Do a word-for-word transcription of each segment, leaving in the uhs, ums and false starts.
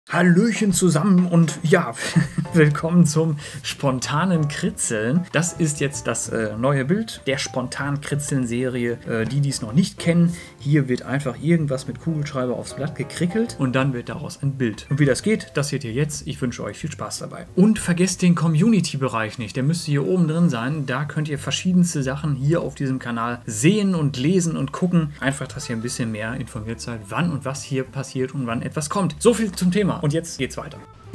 Hallöchen zusammen und ja, willkommen zum spontanen Kritzeln. Das ist jetzt das äh, neue Bild der spontan Kritzeln-Serie. Äh, die, die es noch nicht kennen, hier wird einfach irgendwas mit Kugelschreiber aufs Blatt gekrickelt und dann wird daraus ein Bild. Und wie das geht, das seht ihr jetzt. Ich wünsche euch viel Spaß dabei. Und vergesst den Community-Bereich nicht, der müsste hier oben drin sein. Da könnt ihr verschiedenste Sachen hier auf diesem Kanal sehen und lesen und gucken. Einfach, dass ihr ein bisschen mehr informiert seid, wann und was hier passiert und wann etwas kommt. So viel zum Thema. Und jetzt geht's weiter.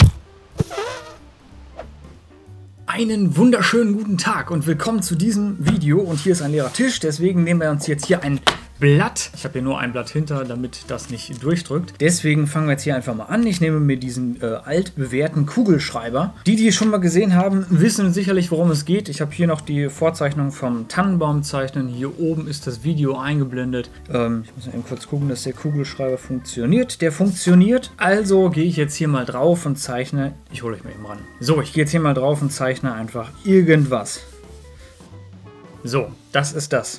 Einen wunderschönen guten Tag und willkommen zu diesem Video. Und hier ist ein leerer Tisch, deswegen nehmen wir uns jetzt hier ein Blatt. Ich habe hier nur ein Blatt hinter, damit das nicht durchdrückt. Deswegen fangen wir jetzt hier einfach mal an. Ich nehme mir diesen äh, altbewährten Kugelschreiber. Die, die es schon mal gesehen haben, wissen sicherlich, worum es geht. Ich habe hier noch die Vorzeichnung vom Tannenbaum zeichnen. Hier oben ist das Video eingeblendet. Ähm, ich muss mal eben kurz gucken, dass der Kugelschreiber funktioniert. Der funktioniert. Also gehe ich jetzt hier mal drauf und zeichne. Ich hole euch mal eben ran. So, ich gehe jetzt hier mal drauf und zeichne einfach irgendwas. So, das ist das.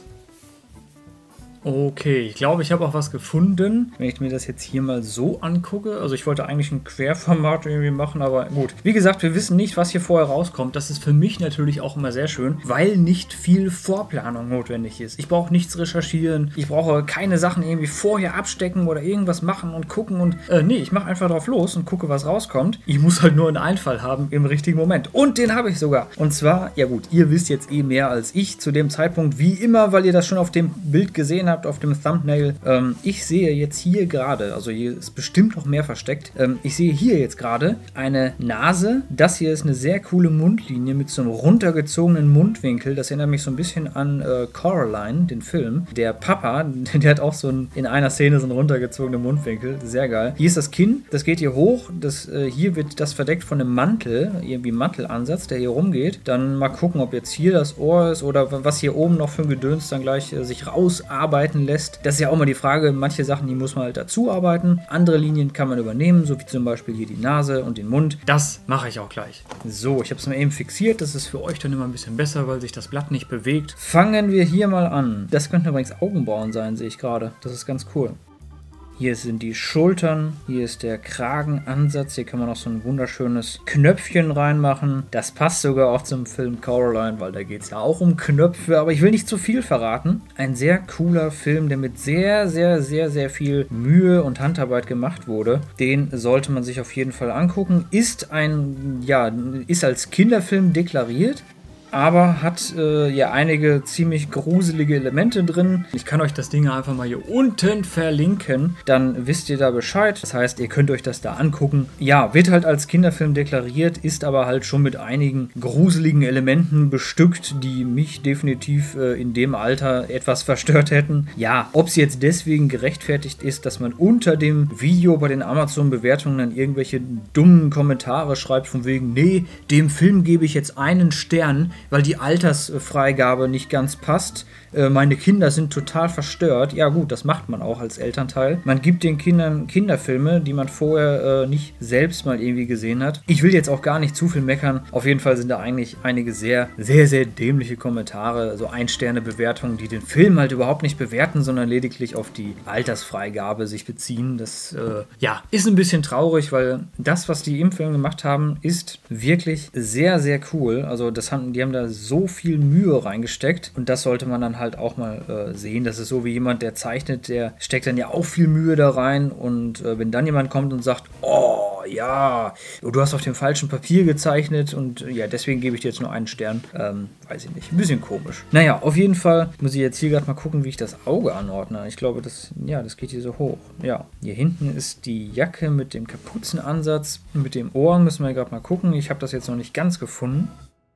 Okay, ich glaube, ich habe auch was gefunden. Wenn ich mir das jetzt hier mal so angucke, also ich wollte eigentlich ein Querformat irgendwie machen, aber gut. Wie gesagt, wir wissen nicht, was hier vorher rauskommt. Das ist für mich natürlich auch immer sehr schön, weil nicht viel Vorplanung notwendig ist. Ich brauche nichts recherchieren, ich brauche keine Sachen irgendwie vorher abstecken oder irgendwas machen und gucken und äh, nee, ich mache einfach drauf los und gucke, was rauskommt. Ich muss halt nur einen Einfall haben im richtigen Moment. Und den habe ich sogar. Und zwar, ja gut, ihr wisst jetzt eh mehr als ich zu dem Zeitpunkt, wie immer, weil ihr das schon auf dem Bild gesehen habt, auf dem Thumbnail. Ähm, ich sehe jetzt hier gerade, also hier ist bestimmt noch mehr versteckt, ähm, ich sehe hier jetzt gerade eine Nase. Das hier ist eine sehr coole Mundlinie mit so einem runtergezogenen Mundwinkel. Das erinnert mich so ein bisschen an äh, Coraline, den Film. Der Papa, der hat auch so ein, in einer Szene so einen runtergezogenen Mundwinkel. Sehr geil. Hier ist das Kinn, das geht hier hoch. Das, äh, hier wird das verdeckt von einem Mantel, irgendwie Mantelansatz, der hier rumgeht. Dann mal gucken, ob jetzt hier das Ohr ist oder was hier oben noch für ein Gedöns dann gleich äh, sich rausarbeiten lässt. Das ist ja auch mal die Frage, manche Sachen, die muss man halt dazu arbeiten. Andere Linien kann man übernehmen, so wie zum Beispiel hier die Nase und den Mund. Das mache ich auch gleich. So, ich habe es mal eben fixiert. Das ist für euch dann immer ein bisschen besser, weil sich das Blatt nicht bewegt. Fangen wir hier mal an. Das könnten übrigens Augenbrauen sein, sehe ich gerade. Das ist ganz cool. Hier sind die Schultern, hier ist der Kragenansatz, hier kann man noch so ein wunderschönes Knöpfchen reinmachen. Das passt sogar auch zum Film Coraline, weil da geht es ja auch um Knöpfe, aber ich will nicht zu viel verraten. Ein sehr cooler Film, der mit sehr, sehr, sehr, sehr viel Mühe und Handarbeit gemacht wurde. Den sollte man sich auf jeden Fall angucken. Ist ein, ja, ist als Kinderfilm deklariert, aber hat äh, ja einige ziemlich gruselige Elemente drin. Ich kann euch das Ding einfach mal hier unten verlinken, dann wisst ihr da Bescheid. Das heißt, ihr könnt euch das da angucken. Ja, wird halt als Kinderfilm deklariert, ist aber halt schon mit einigen gruseligen Elementen bestückt, die mich definitiv äh, in dem Alter etwas verstört hätten. Ja, ob es jetzt deswegen gerechtfertigt ist, dass man unter dem Video bei den Amazon-Bewertungen dann irgendwelche dummen Kommentare schreibt, von wegen, nee, dem Film gebe ich jetzt einen Stern, weil die Altersfreigabe nicht ganz passt. Äh, meine Kinder sind total verstört. Ja gut, das macht man auch als Elternteil. Man gibt den Kindern Kinderfilme, die man vorher äh, nicht selbst mal irgendwie gesehen hat. Ich will jetzt auch gar nicht zu viel meckern. Auf jeden Fall sind da eigentlich einige sehr, sehr, sehr dämliche Kommentare, also Ein-Sterne-Bewertungen, die den Film halt überhaupt nicht bewerten, sondern lediglich auf die Altersfreigabe sich beziehen. Das äh, ja, ist ein bisschen traurig, weil das, was die im Film gemacht haben, ist wirklich sehr, sehr cool. Also das haben, die haben da so viel Mühe reingesteckt und das sollte man dann halt auch mal äh, sehen. Das ist so wie jemand, der zeichnet, der steckt dann ja auch viel Mühe da rein und äh, wenn dann jemand kommt und sagt, oh ja, du hast auf dem falschen Papier gezeichnet und äh, ja, deswegen gebe ich dir jetzt nur einen Stern. Ähm, weiß ich nicht. Ein bisschen komisch. Naja, auf jeden Fall muss ich jetzt hier gerade mal gucken, wie ich das Auge anordne. Ich glaube, das, ja, das geht hier so hoch. Ja, hier hinten ist die Jacke mit dem Kapuzenansatz. Mit dem Ohr müssen wir gerade mal gucken. Ich habe das jetzt noch nicht ganz gefunden.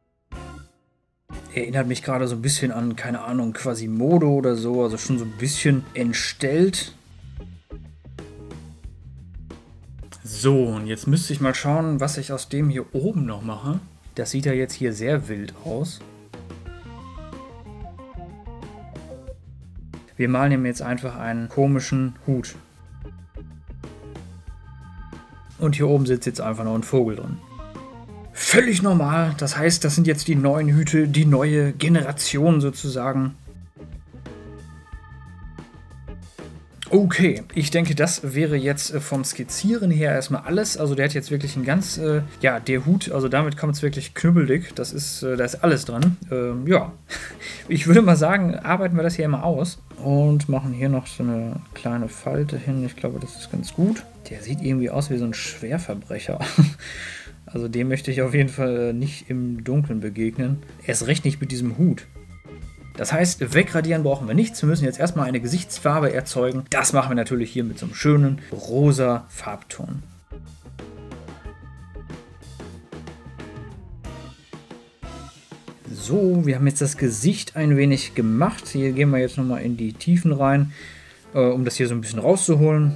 Erinnert mich gerade so ein bisschen an, keine Ahnung, Quasimodo oder so, also schon so ein bisschen entstellt. So, und jetzt müsste ich mal schauen, was ich aus dem hier oben noch mache. Das sieht ja jetzt hier sehr wild aus. Wir malen ihm jetzt einfach einen komischen Hut. Und hier oben sitzt jetzt einfach noch ein Vogel drin. Völlig normal. Das heißt, das sind jetzt die neuen Hüte, die neue Generation sozusagen. Okay, ich denke, das wäre jetzt vom Skizzieren her erstmal alles. Also der hat jetzt wirklich ein ganz, äh, ja, der Hut, also damit kommt es wirklich knüppeldick. Das ist, äh, da ist alles dran. Ähm, ja, ich würde mal sagen, arbeiten wir das hier immer aus und machen hier noch so eine kleine Falte hin. Ich glaube, das ist ganz gut. Der sieht irgendwie aus wie so ein Schwerverbrecher. Also dem möchte ich auf jeden Fall nicht im Dunkeln begegnen. Erst recht nicht mit diesem Hut. Das heißt, wegradieren brauchen wir nichts. Wir müssen jetzt erstmal eine Gesichtsfarbe erzeugen. Das machen wir natürlich hier mit so einem schönen rosa Farbton. So, wir haben jetzt das Gesicht ein wenig gemacht. Hier gehen wir jetzt nochmal in die Tiefen rein, äh, um das hier so ein bisschen rauszuholen.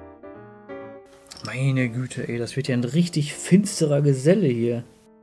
Meine Güte, ey, das wird ja ein richtig finsterer Geselle hier.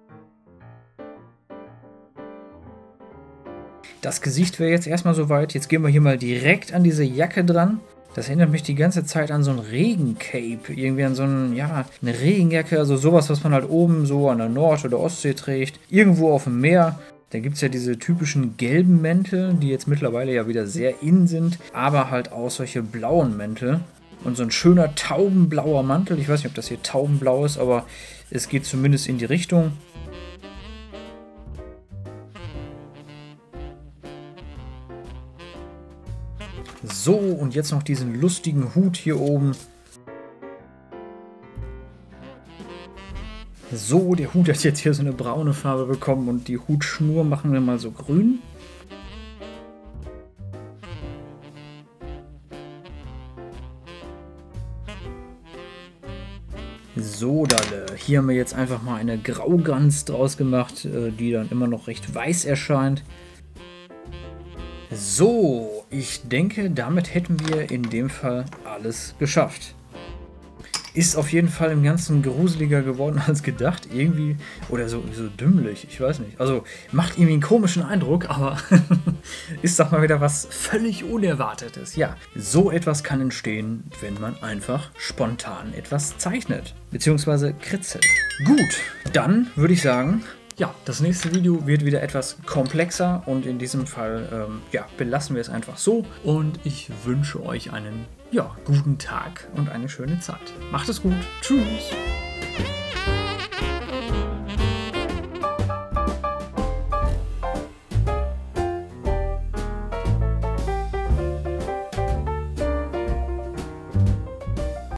Das Gesicht wäre jetzt erstmal soweit. Jetzt gehen wir hier mal direkt an diese Jacke dran. Das erinnert mich die ganze Zeit an so ein Regencape. Irgendwie an so ein, ja, eine Regenjacke. Also sowas, was man halt oben so an der Nord- oder Ostsee trägt. Irgendwo auf dem Meer. Da gibt es ja diese typischen gelben Mäntel, die jetzt mittlerweile ja wieder sehr in sind. Aber halt auch solche blauen Mäntel. Und so ein schöner taubenblauer Mantel. Ich weiß nicht, ob das hier taubenblau ist, aber es geht zumindest in die Richtung. So, und jetzt noch diesen lustigen Hut hier oben. So, der Hut hat jetzt hier so eine braune Farbe bekommen und die Hutschnur machen wir mal so grün. So, Dalle. Hier haben wir jetzt einfach mal eine Graugans draus gemacht, die dann immer noch recht weiß erscheint. So, ich denke, damit hätten wir in dem Fall alles geschafft. Ist auf jeden Fall im Ganzen gruseliger geworden als gedacht. Irgendwie, oder so, so dümmlich, ich weiß nicht. Also, macht irgendwie einen komischen Eindruck, aber ist doch mal wieder was völlig Unerwartetes. Ja, so etwas kann entstehen, wenn man einfach spontan etwas zeichnet, beziehungsweise kritzelt. Gut, dann würde ich sagen... Ja, das nächste Video wird wieder etwas komplexer und in diesem Fall ähm, ja, belassen wir es einfach so. Und ich wünsche euch einen ja, guten Tag und eine schöne Zeit. Macht es gut. Tschüss.